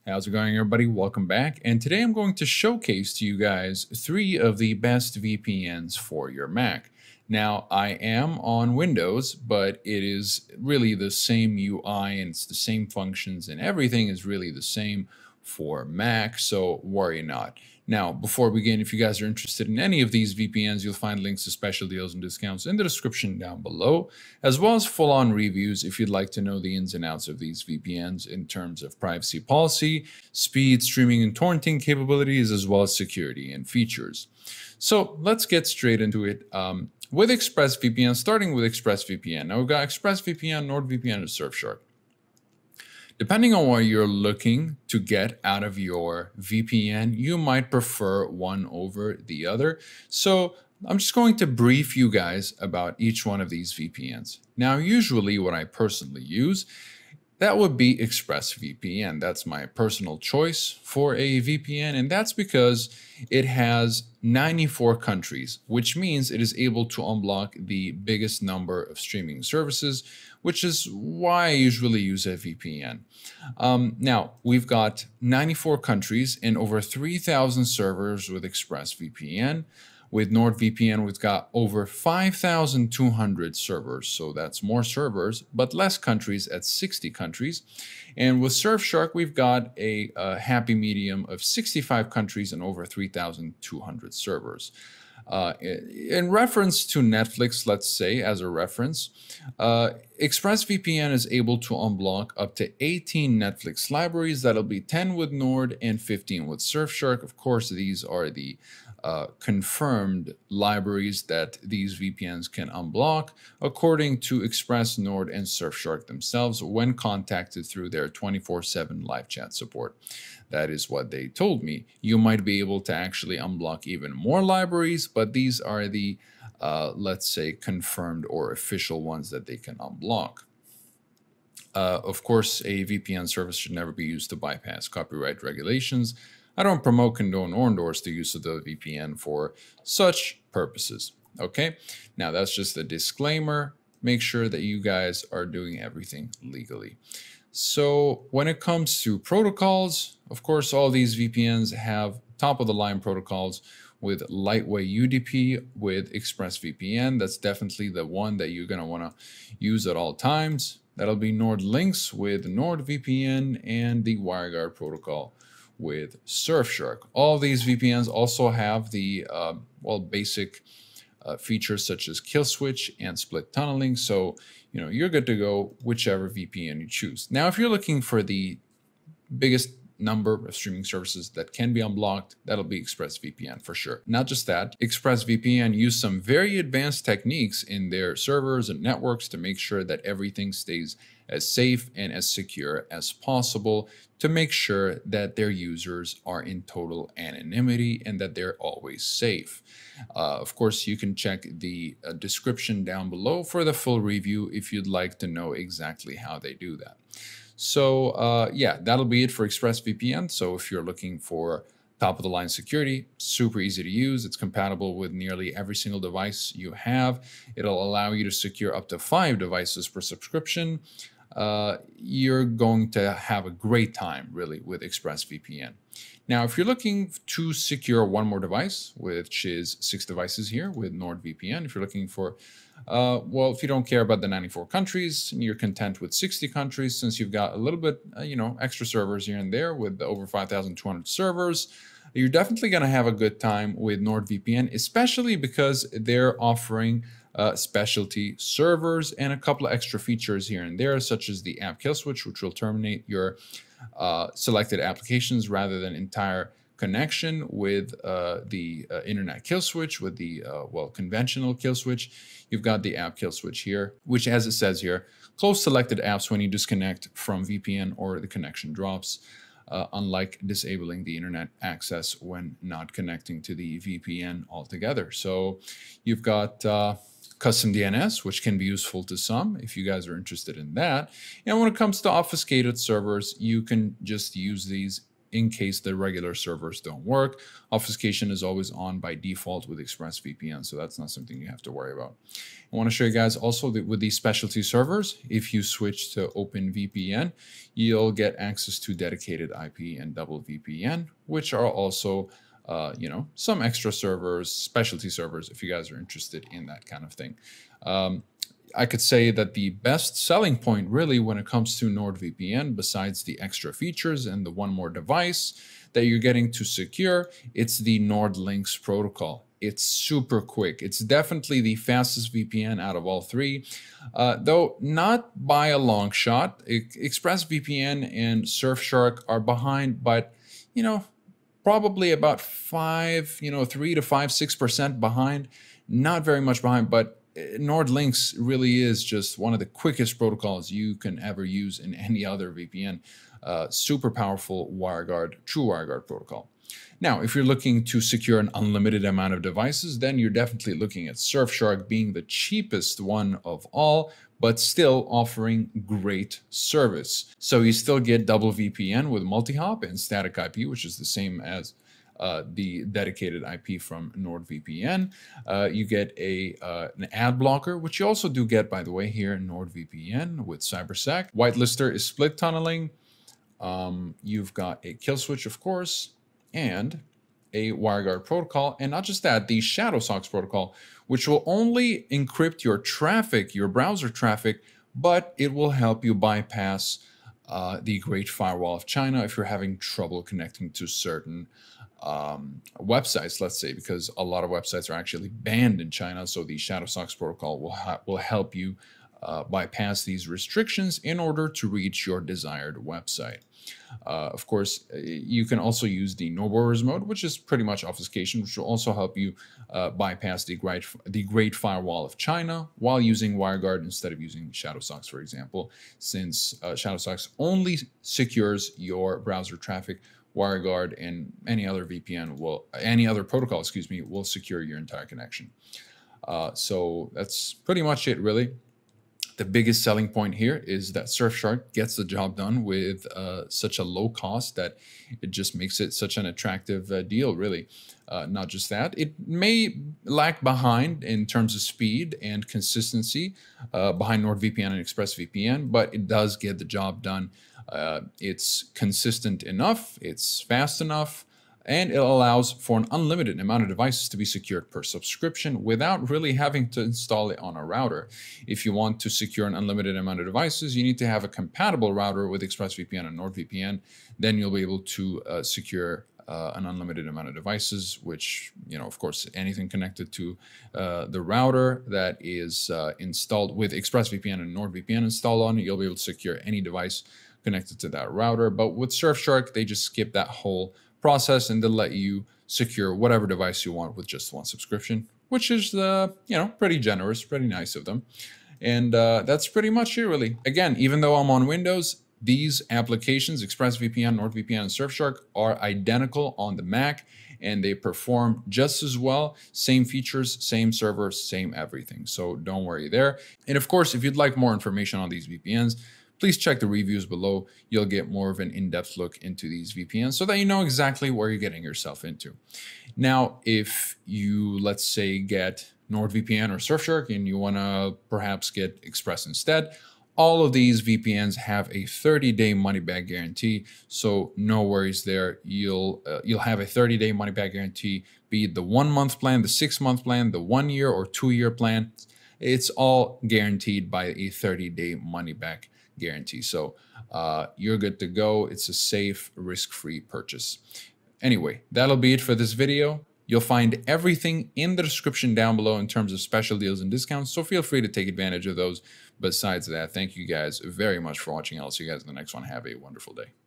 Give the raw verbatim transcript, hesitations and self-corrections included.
How's it going, everybody? Welcome back. And today I'm going to showcase to you guys three of the best V P Ns for your Mac. Now, I am on Windows, but it is really the same U I and it's the same functions and everything is really the same for Mac, so worry not. Now, before we begin, if you guys are interested in any of these V P Ns, you'll find links to special deals and discounts in the description down below, as well as full-on reviews if you'd like to know the ins and outs of these V P Ns in terms of privacy policy, speed, streaming and torrenting capabilities, as well as security and features. So let's get straight into it. Um, with Expressvpn, starting with Expressvpn. Now we've got Expressvpn, NordVPN, and Surfshark. Depending on what you're looking to get out of your V P N, you might prefer one over the other. So I'm just going to brief you guys about each one of these V P Ns. Now, usually what I personally use, that would be Expressvpn. That's my personal choice for a V P N, and that's because it has ninety-four countries, which means it is able to unblock the biggest number of streaming services, which is why I usually use a V P N. Um, now, we've got ninety-four countries and over three thousand servers with Expressvpn. With NordVPN, we've got over five thousand two hundred servers, so that's more servers, but less countries at sixty countries. And with Surfshark, we've got a, a happy medium of sixty-five countries and over three thousand two hundred servers. Uh, in reference to Netflix, let's say, as a reference, uh, Expressvpn is able to unblock up to eighteen Netflix libraries. That'll be ten with Nord and fifteen with Surfshark. Of course, these are the uh, confirmed libraries that these V P Ns can unblock, according to Express, Nord, and Surfshark themselves when contacted through their twenty-four seven live chat support. That is what they told me. You might be able to actually unblock even more libraries, but these are the, uh, let's say, confirmed or official ones that they can unblock. Uh, of course, a V P N service should never be used to bypass copyright regulations. I don't promote, condone, or endorse the use of the V P N for such purposes. Okay, now that's just a disclaimer. Make sure that you guys are doing everything legally. So when it comes to protocols, of course, all these V P Ns have top-of-the-line protocols with lightweight U D P with Expressvpn. That's definitely the one that you're going to want to use at all times. That'll be Nord Lynx with NordVPN and the WireGuard protocol with Surfshark. All these V P Ns also have the, uh, well, basic uh, features such as kill switch and split tunneling. So, you know, you're good to go whichever V P N you choose. Now, if you're looking for the biggest number of streaming services that can be unblocked, that'll be Expressvpn for sure. Not just that, Expressvpn use some very advanced techniques in their servers and networks to make sure that everything stays as safe and as secure as possible, to make sure that their users are in total anonymity and that they're always safe. Uh, of course, you can check the uh, description down below for the full review if you'd like to know exactly how they do that. So uh, yeah, that'll be it for Expressvpn. So if you're looking for top-of-the-line security, super easy to use. It's compatible with nearly every single device you have. It'll allow you to secure up to five devices per subscription. Uh, you're going to have a great time, really, with Expressvpn. Now, if you're looking to secure one more device, which is six devices here with NordVPN, if you're looking for, uh, well, if you don't care about the ninety-four countries and you're content with sixty countries, since you've got a little bit, uh, you know, extra servers here and there with over five thousand two hundred servers, you're definitely going to have a good time with NordVPN, especially because they're offering Uh, specialty servers and a couple of extra features here and there, such as the app kill switch, which will terminate your uh, selected applications rather than entire connection with uh, the uh, internet kill switch, with the, uh, well, conventional kill switch. You've got the app kill switch here, which, as it says here, close selected apps when you disconnect from V P N or the connection drops, uh, unlike disabling the internet access when not connecting to the V P N altogether. So you've got uh, custom D N S, which can be useful to some if you guys are interested in that. And when it comes to obfuscated servers, you can just use these in case the regular servers don't work. Obfuscation is always on by default with ExpressVPN, so that's not something you have to worry about. I want to show you guys also that with these specialty servers, if you switch to OpenVPN, you'll get access to dedicated I P and double V P N, which are also Uh, you know, some extra servers, specialty servers, if you guys are interested in that kind of thing. Um, I could say that the best selling point really when it comes to NordVPN, besides the extra features and the one more device that you're getting to secure, it's the Nord Lynx protocol. It's super quick. It's definitely the fastest V P N out of all three, uh, though not by a long shot. ExpressVPN and Surfshark are behind, but, you know, probably about five, you know, three to five, six percent behind. Not very much behind, but Nord Lynx really is just one of the quickest protocols you can ever use in any other V P N. Uh, super powerful WireGuard, true WireGuard protocol. Now, if you're looking to secure an unlimited amount of devices, then you're definitely looking at Surfshark being the cheapest one of all, but still offering great service. So you still get double V P N with multi-hop and static I P, which is the same as uh, the dedicated I P from NordVPN. Uh, you get a uh, an ad blocker, which you also do get, by the way, here in NordVPN with CyberSec. Whitelister is split tunneling. Um, you've got a kill switch, of course, and a WireGuard protocol. And not just that, the ShadowSox protocol, which will only encrypt your traffic, your browser traffic, but it will help you bypass uh, the Great Firewall of China if you're having trouble connecting to certain um, websites, let's say, because a lot of websites are actually banned in China. So the ShadowSox protocol will, will help you uh, bypass these restrictions in order to reach your desired website. Uh, of course, you can also use the No Borders mode, which is pretty much obfuscation, which will also help you uh, bypass the great, the Great Firewall of China while using WireGuard instead of using ShadowSox, for example, since uh, ShadowSox only secures your browser traffic. WireGuard and any other V P N will, any other protocol, excuse me, will secure your entire connection. Uh, so that's pretty much it, really. The biggest selling point here is that Surfshark gets the job done with uh, such a low cost that it just makes it such an attractive uh, deal, really. Uh, not just that, it may lag behind in terms of speed and consistency uh, behind NordVPN and ExpressVPN, but it does get the job done. Uh, it's consistent enough, it's fast enough, and it allows for an unlimited amount of devices to be secured per subscription without really having to install it on a router. If you want to secure an unlimited amount of devices, you need to have a compatible router with ExpressVPN and NordVPN. Then you'll be able to uh, secure uh, an unlimited amount of devices, which, you know, of course, anything connected to uh, the router that is uh, installed with ExpressVPN and NordVPN installed on it, you'll be able to secure any device connected to that router. But with Surfshark, they just skip that whole process and they'll let you secure whatever device you want with just one subscription, which is, uh, you know, pretty generous, pretty nice of them. And uh, that's pretty much it, really. Again, even though I'm on Windows, these applications, ExpressVPN, NordVPN, and Surfshark, are identical on the Mac, and they perform just as well. Same features, same server, same everything. So don't worry there. And of course, if you'd like more information on these V P Ns, please check the reviews below. You'll get more of an in-depth look into these V P Ns so that you know exactly where you're getting yourself into. Now, if you, let's say, get NordVPN or Surfshark and you want to perhaps get Express instead, all of these V P Ns have a thirty day money-back guarantee, so no worries there. You'll uh, you'll have a thirty day money-back guarantee, be it the one-month plan, the six-month plan, the one-year or two-year plan. It's all guaranteed by a thirty day money-back guarantee. So uh, you're good to go. It's a safe, risk-free purchase. Anyway, that'll be it for this video. You'll find everything in the description down below in terms of special deals and discounts, so feel free to take advantage of those. Besides that, thank you guys very much for watching. I'll see you guys in the next one. Have a wonderful day.